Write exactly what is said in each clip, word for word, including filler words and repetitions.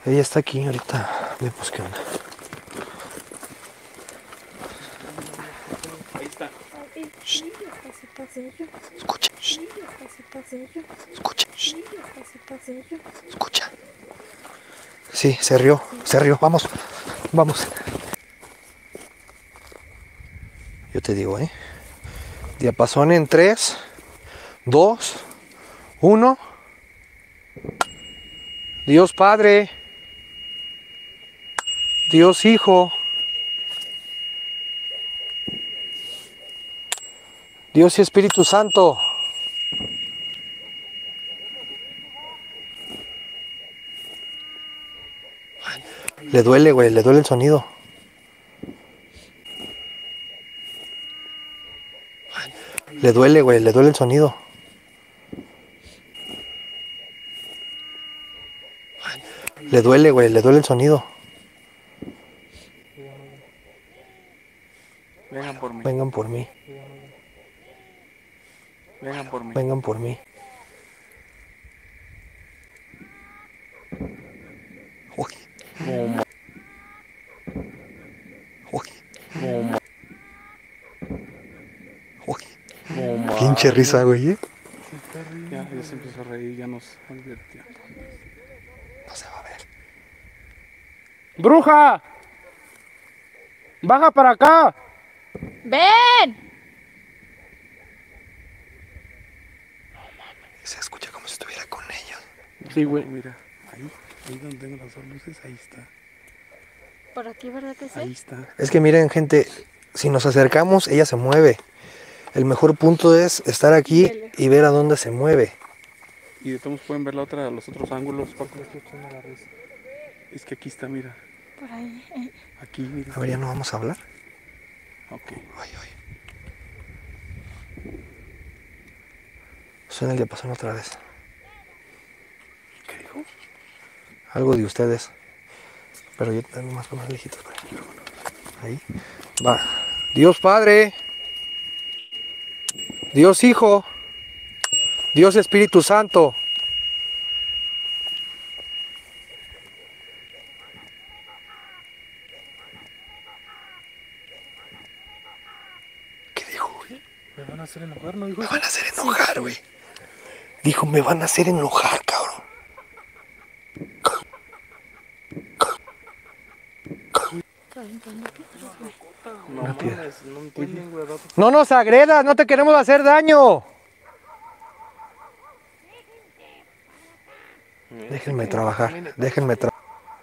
Ella está aquí ahorita. Vemos qué onda. Ahí está. Escucha. Escucha. Escucha. Sí, se rió. Se rió. Vamos. Vamos. Yo te digo, ¿eh? Diapasón en tres, dos, uno. Dios Padre. Dios Hijo. Dios y Espíritu Santo. Le duele, güey, le duele el sonido. Le duele, güey, le duele el sonido. Le duele, güey, le duele el sonido. Vengan por mí. Vengan por mí. Vengan por mí. Vengan por mí. Uy. No, ma- Uy. no, ma- Uy. no, ma- Pinche risa, güey, ¿eh? Ya, ya se empezó a reír, ya nos advirtió. No se va a ver. ¡Bruja! ¡Baja para acá! ¡Ven! Se escucha como si estuviera con ellos. Sí, güey. Mira, ahí, ahí donde tengo las dos luces, ahí está. Por aquí, ¿verdad que sí? Ahí está. Es que miren, gente, si nos acercamos, ella se mueve. El mejor punto es estar aquí y ver a dónde se mueve. Y de todos pueden ver la otra, los otros ángulos, Paco. Es que aquí está, mira. Por ahí. eh. Aquí, mira. A ver, ya no vamos a hablar. Ok. Ay, ay. Suena el diapasón otra vez. ¿Qué dijo? Algo de ustedes. Pero yo tengo más más lejitos para allá. Ahí. Va. Dios Padre. Dios Hijo. Dios Espíritu Santo. ¿Qué dijo, güey? Me van a hacer enojar, ¿no dijo? Me van a hacer enojar, güey. Dijo, me van a hacer enojar, cabrón. No Una piedra. mames, no entienden, güey. rato. No nos agredas, no te queremos hacer daño. Déjenme trabajar, déjenme trabajar.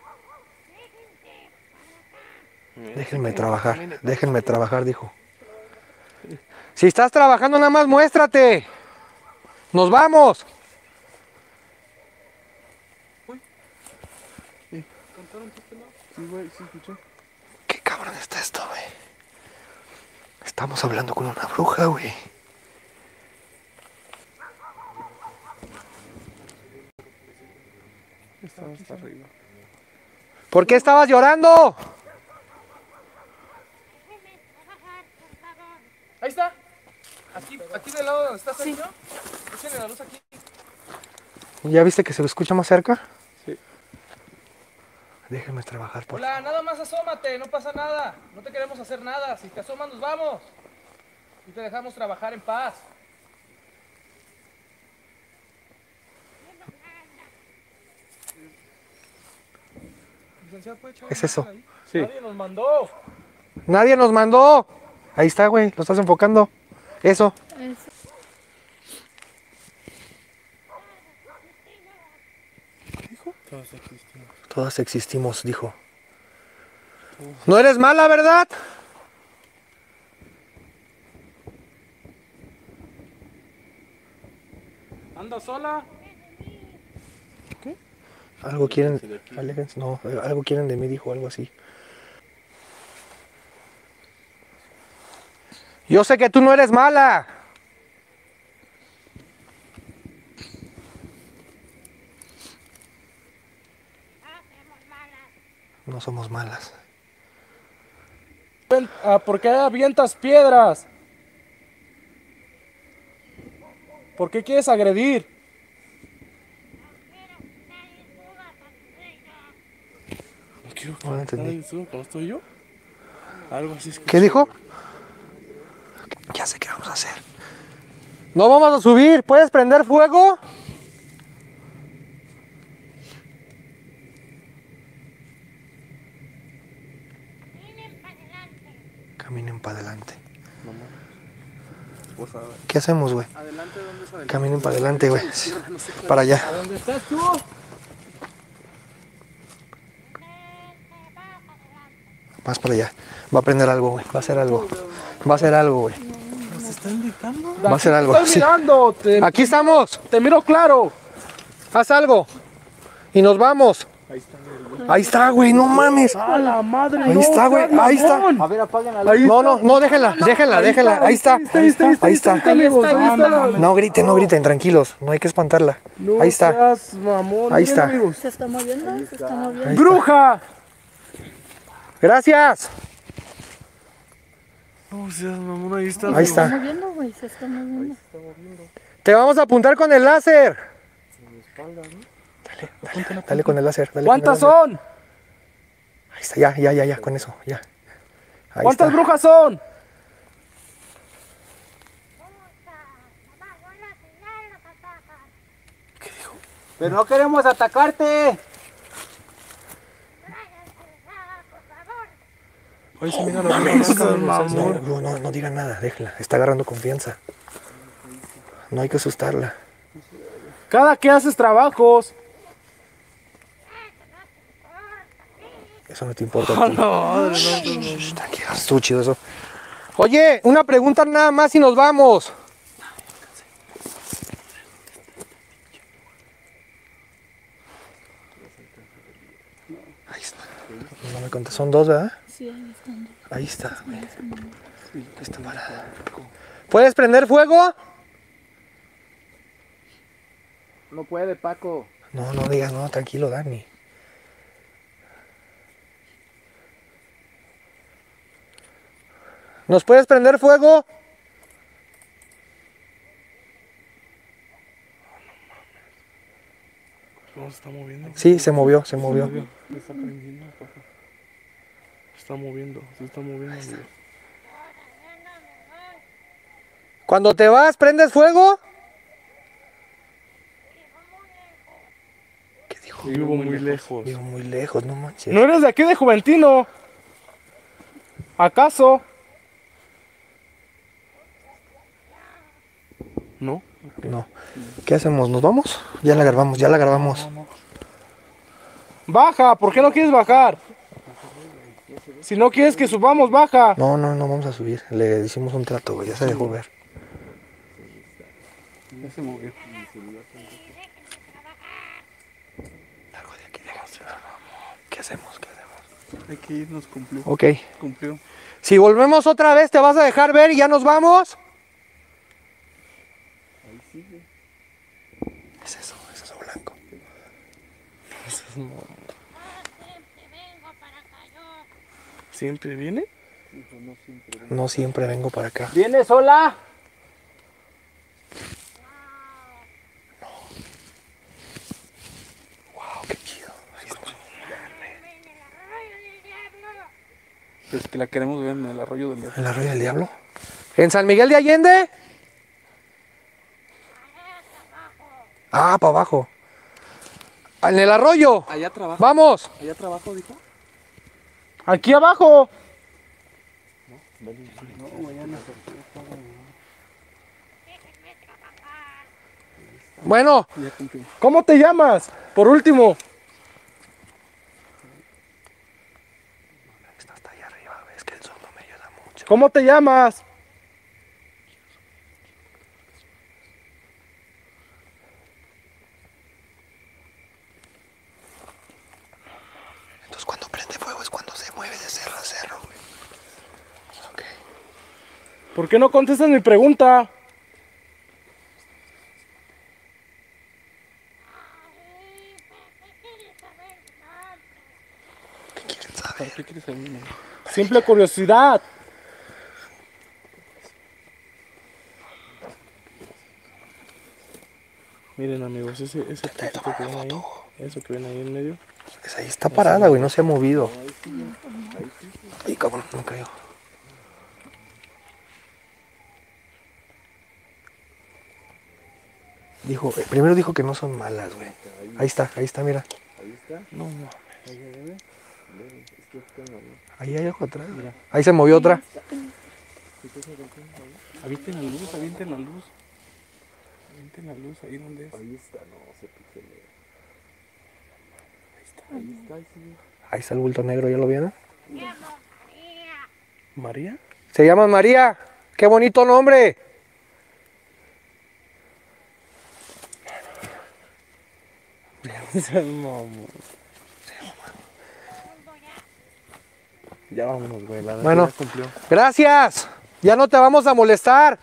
Déjenme trabajar, déjenme trabajar, dijo. Si estás trabajando, nada más muéstrate. Nos vamos. ¿Cantaron tus pelados? Sí, güey, sí escuché. Qué cabrón está esto, güey. Estamos hablando con una bruja, güey. Estaba hasta arriba. ¿Por qué estabas llorando? Ahí está. Aquí, aquí del lado donde está Sergio. Échenle la luz aquí. ¿Ya viste que se lo escucha más cerca? Sí. Déjenme trabajar, por Hola, nada más asómate, no pasa nada. No te queremos hacer nada. Si te asomas, nos vamos. Y te dejamos trabajar en paz. Licenciado, ¿puede echar ¿Qué es una eso? mano ahí? Sí. Nadie nos mandó. Nadie nos mandó. Ahí está, güey, lo estás enfocando. Eso. Eso. Todos existimos. Todas existimos, dijo. No eres mala, ¿verdad? ¿Anda sola? Algo quieren. Aléjense, no, algo quieren de mí, dijo algo así. Yo sé que tú no eres mala. No somos malas. Ah, ¿por qué avientas piedras? ¿Por qué quieres agredir? entendí. ¿Cómo estoy yo? Algo así. ¿Qué dijo? Ya sé qué vamos a hacer. No vamos a subir. ¿Puedes prender fuego? Caminen para adelante. ¿Qué hacemos, güey? ¿Adelante dónde es adelante? Caminen para adelante, güey. Para allá. ¿A dónde estás tú? Más para allá. Va a prender algo, güey. Va a hacer algo. Va a hacer algo, güey. ¿Nos está indicando? Va a hacer algo. Estoy Sí. mirando, te, Aquí estamos. te miro claro. Haz algo. Y nos vamos. Ahí está. Ahí está, güey. No mames. A la madre. Ahí no, está, güey. seas Ahí está. mamón. A ver, apaguen la luz. Ahí No, no, no, déjenla. Déjenla, déjenla. Ahí está. Ahí está, ahí está, Ahí está. amigos, ahí está la- No griten, no griten. Tranquilos. No hay que espantarla. No Ahí está. seas mamón. Ahí Miren, está. amigos. Se está moviendo, se está moviendo. Ahí está. ¡Bruja! Gracias. No seas mamón, ahí está. Ahí Se está. está moviendo, güey, se está moviendo. Te vamos a apuntar con el láser. Dale, dale, dale con el láser. Dale con el ¿Cuántas láser. son? Ahí está, ya, ya, ya, ya, con eso, ya. Ahí ¿Cuántas está. brujas son? Pero no queremos atacarte. Ahí se mira la bruja. No, no, no, no digan nada, déjala. Está agarrando confianza. No hay que asustarla. Cada que haces trabajos. Eso no te importa. a ti. Shh, tranquilo, estuvo chido eso. Oye, una pregunta nada más y nos vamos. Ahí está. No me contestó. Son dos, ¿verdad? Sí, ahí están. Ahí está, güey. Ahí está parada. ¿Puedes prender fuego? No puede, Paco. No, no digas, no, tranquilo, Dani. ¿Nos puedes prender fuego? No, se está moviendo. Sí, se movió, se movió. Se está prendiendo, papá. Se está moviendo, se está moviendo. Amigos. Cuando te vas, ¿prendes fuego? ¿Qué dijo? Vivo muy lejos. Vivo muy lejos, no manches. ¿No eres de aquí de Juventino? ¿Acaso? ¿No? No. ¿Qué hacemos? ¿Nos vamos? Ya la grabamos, ya la grabamos. Baja, ¿por qué no quieres bajar? Si no quieres que subamos, baja. No, no, no vamos a subir. Le hicimos un trato, güey, ya se dejó ver. Ya se movió. Largo de aquí, déjate. ¿Qué hacemos? ¿Qué hacemos? Hay que irnos, cumplió. Ok. Cumplió. Si volvemos otra vez, ¿te vas a dejar ver y ya nos vamos? Es eso, es eso blanco. ¿Siempre viene? No siempre vengo para acá. ¿Viene sola? Wow, qué chido. Ahí está. Pues que la queremos ver en el arroyo del ¿El arroyo del diablo? ¿En San Miguel de Allende? Ah, para abajo. En el arroyo. Allá trabaja. Vamos. Allá trabajo, dijo. Aquí abajo. Bueno, Ya cumplió. ¿Cómo te llamas? Por último. está hasta allá arriba. Es que el sol no me ayuda mucho. ¿Cómo te llamas? Entonces cuando prende fuego es cuando se mueve de cerro a cerro, güey. Ok. ¿Por qué no contestas mi pregunta? ¿Qué quieren ¿Para saber? qué quieres saber, mamá? Simple curiosidad. Miren, amigos, ese, ese Te puntito tomo que una ven ahí foto. Eso que ven ahí en medio. Pues ahí está parada, güey, no se ha movido. Ay, cabrón, me cayó. Dijo, eh, primero dijo que no son malas, güey. Ahí está, ahí está, mira. No, no. Ahí hay algo atrás. Ahí se movió otra. Avienten la luz, avienten la luz. Avienten la luz, ahí donde es. Ahí está, no, se pixelea. Ahí está, ahí está, ahí sí. Ahí está el bulto negro, ¿ya lo vieron? ¿María? Se llama María. ¡Qué bonito nombre! Ya vámonos, güey. La Bueno, ya cumplió. gracias. Ya no te vamos a molestar.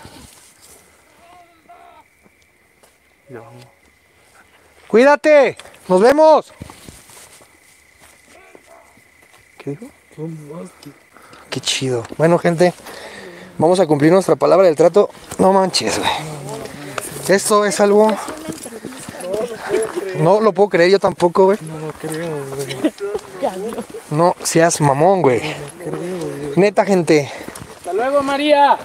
Ya vamos. Cuídate. Nos vemos. ¿Qué dijo? Qué chido. Bueno, gente, vamos a cumplir nuestra palabra del trato. No manches, güey. Esto es algo... No lo puedo creer, yo tampoco, güey. No lo creo, güey. No seas mamón, güey. Neta, gente. Hasta luego, María.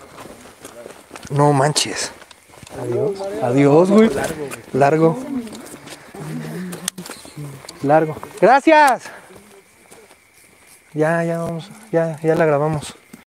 No manches. Adiós. Adiós, güey. Largo. Largo. Gracias. Ya, ya vamos. Ya, ya la grabamos.